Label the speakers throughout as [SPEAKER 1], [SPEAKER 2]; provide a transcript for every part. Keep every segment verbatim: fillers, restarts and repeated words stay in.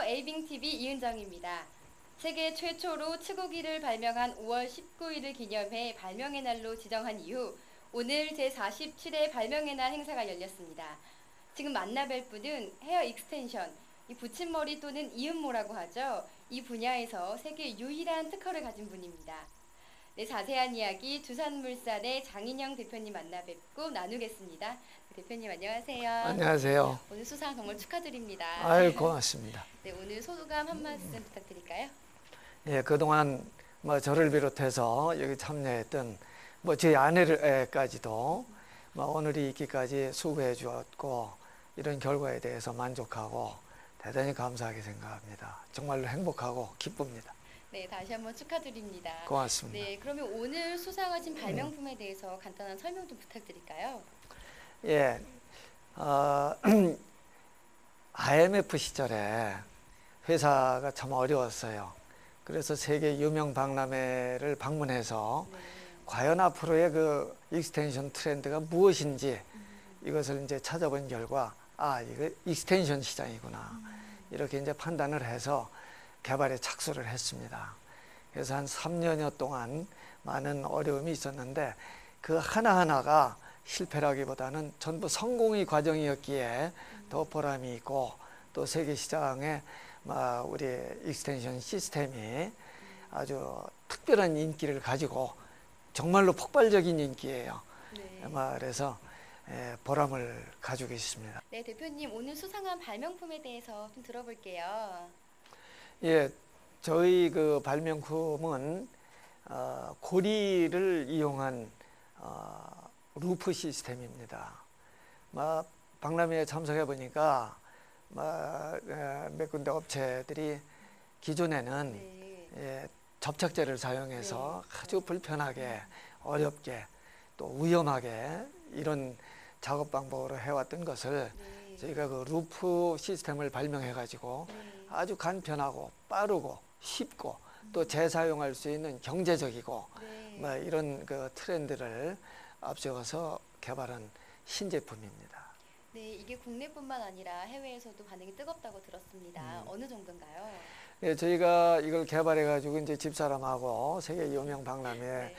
[SPEAKER 1] 에이빙티비 이은정입니다. 세계 최초로 치고기를 발명한 오월 십구일을 기념해 발명의 날로 지정한 이후 오늘 제사십칠 회 발명의 날 행사가 열렸습니다. 지금 만나뵐 분은 헤어 익스텐션, 이 붙임머리 또는 이음모라고 하죠. 이 분야에서 세계 유일한 특허를 가진 분입니다. 네, 자세한 이야기 두산물산의 장인영 대표님 만나 뵙고 나누겠습니다. 대표님 안녕하세요.
[SPEAKER 2] 안녕하세요.
[SPEAKER 1] 오늘 수상 정말 축하드립니다.
[SPEAKER 2] 아유, 고맙습니다.
[SPEAKER 1] 네, 오늘 소감 한 말씀 부탁드릴까요?
[SPEAKER 2] 예, 그동안 뭐 저를 비롯해서 여기 참여했던 뭐 제 아내를까지도 뭐 오늘이 있기까지 수고해 주었고 이런 결과에 대해서 만족하고 대단히 감사하게 생각합니다. 정말로 행복하고 기쁩니다.
[SPEAKER 1] 네, 다시 한번 축하드립니다.
[SPEAKER 2] 고맙습니다.
[SPEAKER 1] 네, 그러면 오늘 수상하신 발명품에 대해서 간단한 설명 좀 부탁드릴까요?
[SPEAKER 2] 예, 어, 아이엠에프 시절에 회사가 참 어려웠어요. 그래서 세계 유명 박람회를 방문해서
[SPEAKER 1] 네.
[SPEAKER 2] 과연 앞으로의 그 익스텐션 트렌드가 무엇인지 음. 이것을 이제 찾아본 결과 아, 이거 익스텐션 시장이구나. 음. 이렇게 이제 판단을 해서 개발에 착수를 했습니다. 그래서 한 삼 년여 동안 많은 어려움이 있었는데 그 하나하나가 실패라기보다는 전부 성공의 과정이었기에 더 보람이 있고 또 세계 시장에 우리 익스텐션 시스템이 아주 특별한 인기를 가지고 정말로 폭발적인 인기예요. 네. 그래서 보람을 가지고 있습니다.
[SPEAKER 1] 네, 대표님 오늘 수상한 발명품에 대해서 좀 들어볼게요.
[SPEAKER 2] 예, 저희 그 발명품은 어, 고리를 이용한 어, 루프 시스템입니다. 막 박람회에 참석해 보니까 몇 군데 업체들이 기존에는 네. 예, 접착제를 사용해서 네. 아주 불편하게 어렵게 또 위험하게 이런 작업 방법으로 해왔던 것을 네. 저희가 그 루프 시스템을 발명해 가지고 네. 아주 간편하고 빠르고 쉽고 음. 또 재사용할 수 있는 경제적이고 네. 뭐 이런 그 트렌드를 앞세워서 개발한 신제품입니다.
[SPEAKER 1] 네, 이게 국내뿐만 아니라 해외에서도 반응이 뜨겁다고 들었습니다. 음. 어느 정도인가요?
[SPEAKER 2] 네, 저희가 이걸 개발해가지고 이제 집사람하고 세계 유명 박람회에 네.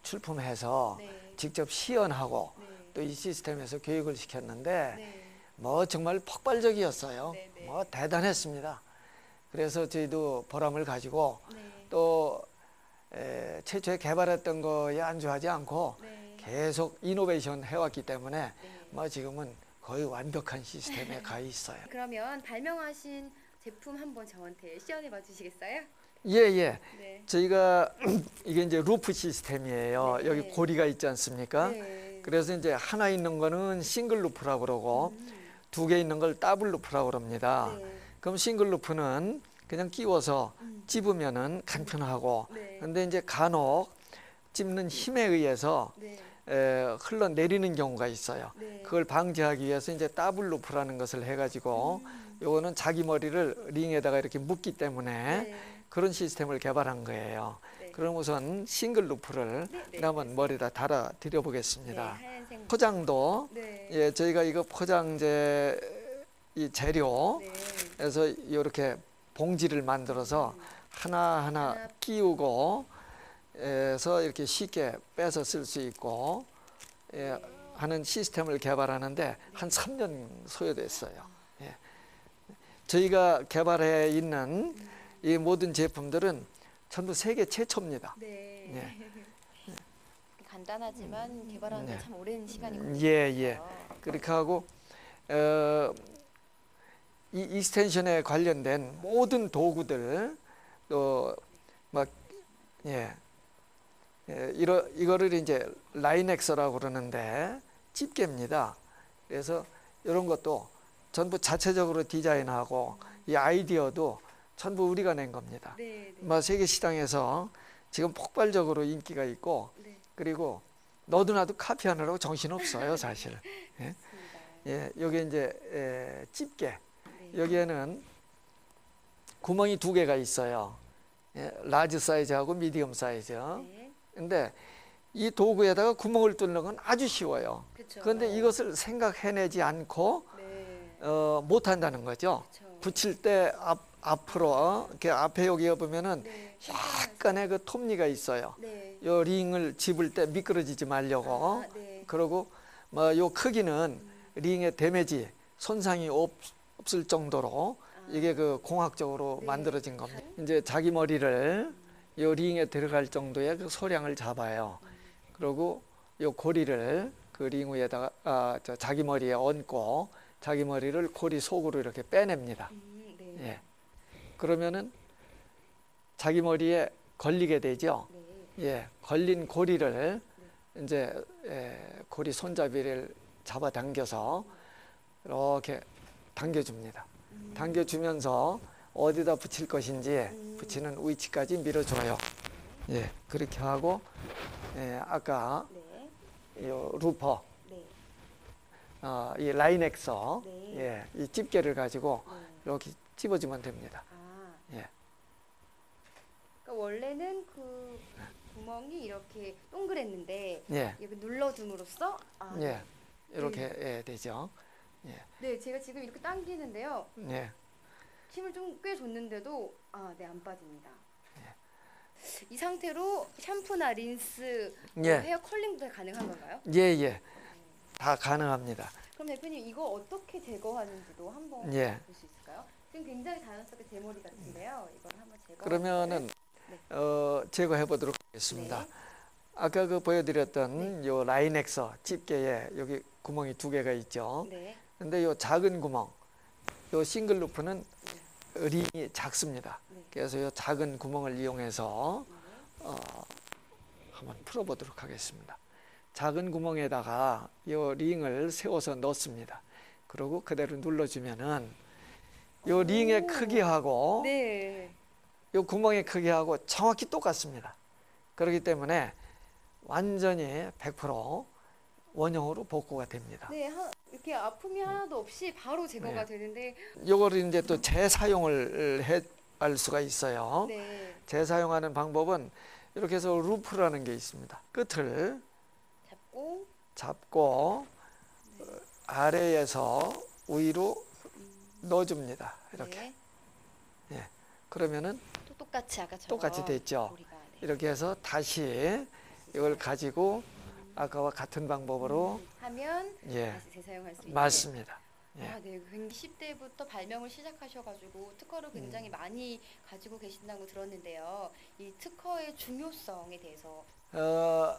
[SPEAKER 2] 출품해서 네. 직접 시연하고 네. 또 이 시스템에서 교육을 시켰는데 네. 뭐 정말 폭발적이었어요. 네, 네. 뭐 대단했습니다. 그래서 저희도 보람을 가지고 네. 또 에, 최초에 개발했던 거에 안주하지 않고 네. 계속 이노베이션 해왔기 때문에 네. 뭐 지금은 거의 완벽한 시스템에 가 있어요.
[SPEAKER 1] 그러면 발명하신 제품 한번 저한테 시연해 봐 주시겠어요?
[SPEAKER 2] 예, 예.
[SPEAKER 1] 네.
[SPEAKER 2] 저희가 이게 이제 루프 시스템이에요. 네. 여기 고리가 있지 않습니까? 네. 그래서 이제 하나 있는 거는 싱글 루프라고 그러고 음. 두 개 있는 걸 더블 루프라고 그럽니다. 네. 그럼 싱글 루프는 그냥 끼워서 음. 찝으면은 간편하고 네. 근데 이제 간혹 찝는 힘에 의해서 네. 에, 흘러내리는 경우가 있어요. 네. 그걸 방지하기 위해서 이제 더블 루프라는 것을 해가지고 음. 요거는 자기 머리를 링에다가 이렇게 묶기 때문에 네. 그런 시스템을 개발한 거예요. 네. 그럼 우선 싱글 루프를 네. 네. 한번 머리에다 달아 드려 보겠습니다. 네. 포장도 네. 예, 저희가 이거 포장재 이 재료에서 네. 이렇게 봉지를 만들어서 음. 하나하나 하나. 끼우고 에서 이렇게 쉽게 빼서 쓸 수 있고 예, 네. 하는 시스템을 개발하는데 네. 한 삼 년 소요됐어요. 예. 저희가 개발해 있는 음. 이 모든 제품들은 전부 세계 최초입니다. 네.
[SPEAKER 1] 예. 간단하지만 개발하는 데 참 네. 오랜 시간이 걸렸어요.
[SPEAKER 2] 예, 예. 그렇게 하고 어, 이 익스텐션에 관련된 모든 도구들 또 막 예. 예, 이러, 이거를 이제 라인엑서라고 그러는데 집게입니다. 그래서 이런 것도 전부 자체적으로 디자인하고 이 아이디어도 전부 우리가 낸 겁니다. 네, 네. 세계 시장에서 지금 폭발적으로 인기가 있고 네. 그리고 너도 나도 카피하느라고 정신없어요 사실. 예, 예, 여기 이제 에, 집게 네. 여기에는 구멍이 두 개가 있어요. 예, 라지 사이즈하고 미디엄 사이즈. 네. 근데 이 도구에다가 구멍을 뚫는 건 아주 쉬워요. 그쵸. 그런데 이것을 생각해내지 않고 네. 어, 못한다는 거죠. 그쵸. 붙일 때 앞, 앞으로 이렇게 앞에 여기 보면은
[SPEAKER 1] 네.
[SPEAKER 2] 약간의 그 톱니가 있어요.
[SPEAKER 1] 네.
[SPEAKER 2] 요 링을 집을 때 미끄러지지 말려고.
[SPEAKER 1] 아, 네.
[SPEAKER 2] 그리고 뭐 요 크기는 링의 데미지 손상이 없, 없을 정도로 이게 그 공학적으로
[SPEAKER 1] 네.
[SPEAKER 2] 만들어진 겁니다. 이제 자기 머리를 요 링에 들어갈 정도의 그 소량을 잡아요. 그리고 요 고리를 그 링 위에다가 아, 저 자기 머리에 얹고 자기 머리를 고리 속으로 이렇게 빼냅니다.
[SPEAKER 1] 음, 네.
[SPEAKER 2] 예. 그러면은 자기 머리에 걸리게 되죠.
[SPEAKER 1] 네.
[SPEAKER 2] 예. 걸린 고리를 이제 예, 고리 손잡이를 잡아 당겨서 이렇게 당겨줍니다.
[SPEAKER 1] 음.
[SPEAKER 2] 당겨주면서 어디다 붙일 것인지
[SPEAKER 1] 음.
[SPEAKER 2] 붙이는 위치까지 밀어줘요. 예, 그렇게 하고 예, 아까
[SPEAKER 1] 네.
[SPEAKER 2] 요 루퍼,
[SPEAKER 1] 네.
[SPEAKER 2] 어, 이 라인엑서,
[SPEAKER 1] 네.
[SPEAKER 2] 예, 이 집게를 가지고
[SPEAKER 1] 네.
[SPEAKER 2] 이렇게 집어주면 됩니다.
[SPEAKER 1] 아.
[SPEAKER 2] 예,
[SPEAKER 1] 그러니까 원래는 그 구멍이 이렇게 동그랬는데
[SPEAKER 2] 예,
[SPEAKER 1] 여기 눌러줌으로써 아,
[SPEAKER 2] 예, 이렇게
[SPEAKER 1] 네.
[SPEAKER 2] 예, 되죠. 예,
[SPEAKER 1] 네, 제가 지금 이렇게 당기는데요.
[SPEAKER 2] 예,
[SPEAKER 1] 힘을 좀 꽤 줬는데도 아, 네, 안 빠집니다. 이 상태로 샴푸나 린스, 뭐
[SPEAKER 2] 예.
[SPEAKER 1] 헤어 컬링도 가능한 건가요?
[SPEAKER 2] 예, 예, 다 가능합니다.
[SPEAKER 1] 그럼 대표님 이거 어떻게 제거하는지도 한번
[SPEAKER 2] 예.
[SPEAKER 1] 볼 수 있을까요? 지금 굉장히 자연스럽게 제 머리 같은데요. 이걸 한번 제거.
[SPEAKER 2] 그러면은
[SPEAKER 1] 네.
[SPEAKER 2] 어, 제거해 보도록 하겠습니다.
[SPEAKER 1] 네.
[SPEAKER 2] 아까 그 보여드렸던 요 라인엑서 집게에 여기 구멍이 두 개가 있죠.
[SPEAKER 1] 네.
[SPEAKER 2] 근데 요 작은 구멍, 요 싱글 루프는 링이 작습니다.
[SPEAKER 1] 네.
[SPEAKER 2] 그래서 요 작은 구멍을 이용해서 어, 한번 풀어보도록 하겠습니다. 작은 구멍에다가 요 링을 세워서 넣습니다. 그리고 그대로 눌러주면은 요 링의
[SPEAKER 1] 오.
[SPEAKER 2] 크기하고
[SPEAKER 1] 네.
[SPEAKER 2] 요 구멍의 크기하고 정확히 똑같습니다. 그렇기 때문에 완전히 백 퍼센트 원형으로 복구가 됩니다.
[SPEAKER 1] 네, 하, 이렇게 아픔이 하나도 없이 바로 제거가
[SPEAKER 2] 네.
[SPEAKER 1] 되는데
[SPEAKER 2] 요거를 이제 또 재사용을 해 할 수가 있어요.
[SPEAKER 1] 네.
[SPEAKER 2] 재사용하는 방법은 이렇게 해서 루프라는 게 있습니다. 끝을
[SPEAKER 1] 잡고
[SPEAKER 2] 잡고 어, 아래에서 위로 넣어줍니다. 이렇게.
[SPEAKER 1] 네.
[SPEAKER 2] 예. 그러면은
[SPEAKER 1] 또 똑같이 아까처럼
[SPEAKER 2] 똑같이 됐죠.
[SPEAKER 1] 고리가, 네.
[SPEAKER 2] 이렇게 해서 다시 이걸 가지고 아까와 같은 방법으로
[SPEAKER 1] 하면
[SPEAKER 2] 예,
[SPEAKER 1] 다시 재사용할 수 있는.
[SPEAKER 2] 맞습니다. 예.
[SPEAKER 1] 아, 네. 이십 대부터 발명을 시작하셔가지고 특허를 굉장히
[SPEAKER 2] 음.
[SPEAKER 1] 많이 가지고 계신다고 들었는데요. 이 특허의 중요성에 대해서
[SPEAKER 2] 어,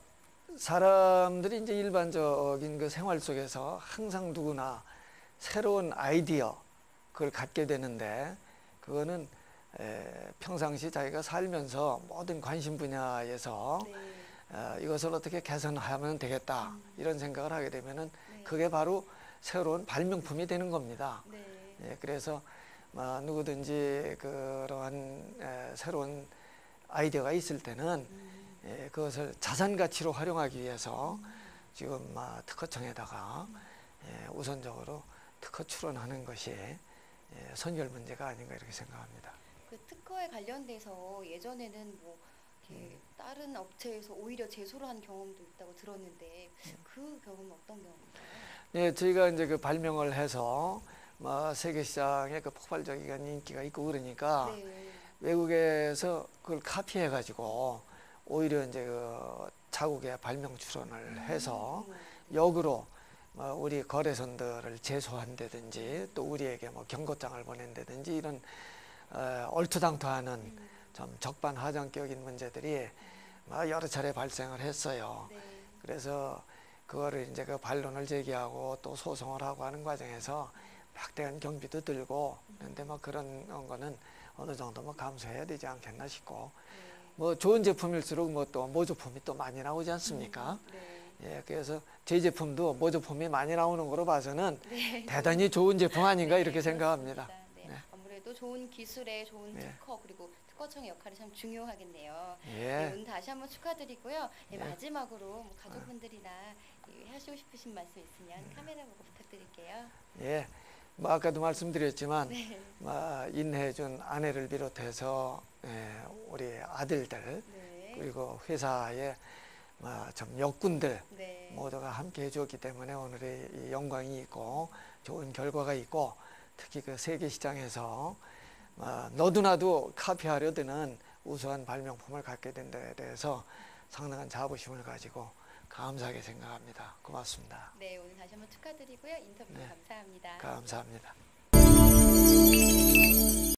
[SPEAKER 2] 사람들이 이제 일반적인 그 생활 속에서 항상 누구나 새로운 아이디어 그걸 갖게 되는데 그거는 에, 평상시 자기가 살면서 모든 관심 분야에서
[SPEAKER 1] 네.
[SPEAKER 2] 어, 이것을 어떻게 개선하면 되겠다
[SPEAKER 1] 음.
[SPEAKER 2] 이런 생각을 하게 되면은
[SPEAKER 1] 네.
[SPEAKER 2] 그게 바로 새로운 발명품이 되는 겁니다.
[SPEAKER 1] 네.
[SPEAKER 2] 예, 그래서 뭐 누구든지 그러한 에, 새로운 아이디어가 있을 때는
[SPEAKER 1] 음.
[SPEAKER 2] 예, 그것을 자산 가치로 활용하기 위해서 지금 아, 특허청에다가 예, 우선적으로 특허 출원하는 것이 예, 선결 문제가 아닌가 이렇게 생각합니다.
[SPEAKER 1] 그 특허에 관련돼서 예전에는 뭐 이렇게 다른 업체에서 오히려 제소를 한 경험도 있다고 들었는데 그 경험은 어떤 경험인가요?
[SPEAKER 2] 예, 저희가 이제 그 발명을 해서 뭐 세계 시장에 그 폭발적인 인기가 있고 그러니까
[SPEAKER 1] 네.
[SPEAKER 2] 외국에서 그걸 카피해 가지고 오히려 이제 그 자국에 발명 출원을 해서
[SPEAKER 1] 음.
[SPEAKER 2] 역으로 뭐 우리 거래선들을 제소한다든지 또 우리에게 뭐 경고장을 보낸다든지 이런 어, 얼토당토하는
[SPEAKER 1] 음.
[SPEAKER 2] 좀 적반하장격인 문제들이 뭐 여러 차례 발생을 했어요.
[SPEAKER 1] 네.
[SPEAKER 2] 그래서 그거를 이제 그 반론을 제기하고 또 소송을 하고 하는 과정에서 막대한 경비도 들고 그런데 뭐 그런 거는 어느 정도 뭐 감수해야 되지 않겠나 싶고
[SPEAKER 1] 네.
[SPEAKER 2] 뭐 좋은 제품일수록 뭐 또 모조품이 또 많이 나오지 않습니까?
[SPEAKER 1] 네.
[SPEAKER 2] 예, 그래서 제 제품도 모조품이 많이 나오는 거로 봐서는
[SPEAKER 1] 네.
[SPEAKER 2] 대단히 좋은 제품 아닌가
[SPEAKER 1] 네,
[SPEAKER 2] 이렇게 생각합니다.
[SPEAKER 1] 그렇습니다. 네.
[SPEAKER 2] 네.
[SPEAKER 1] 아무래도 좋은 기술에 좋은
[SPEAKER 2] 네.
[SPEAKER 1] 특허 그리고 특허청의 역할이 참 중요하겠네요.
[SPEAKER 2] 예.
[SPEAKER 1] 네, 오늘 다시 한번 축하드리고요. 네,
[SPEAKER 2] 네.
[SPEAKER 1] 마지막으로 뭐 가족분들이나 이, 하시고 싶으신 말씀 있으면 카메라 보고 부탁드릴게요.
[SPEAKER 2] 예. 뭐 아까도 말씀드렸지만
[SPEAKER 1] 네.
[SPEAKER 2] 뭐 인내해준 아내를 비롯해서 예, 우리 아들들
[SPEAKER 1] 네.
[SPEAKER 2] 그리고 회사의 뭐좀 역군들
[SPEAKER 1] 네.
[SPEAKER 2] 모두가 함께 해주었기 때문에 오늘의 이 영광이 있고 좋은 결과가 있고 특히 그 세계 시장에서 어, 너도나도 카피하려 드는 우수한 발명품을 갖게 된 데 대해서 상당한 자부심을 가지고 감사하게 생각합니다. 고맙습니다.
[SPEAKER 1] 네, 오늘 다시 한번 축하드리고요. 인터뷰
[SPEAKER 2] 네.
[SPEAKER 1] 감사합니다.
[SPEAKER 2] 감사합니다.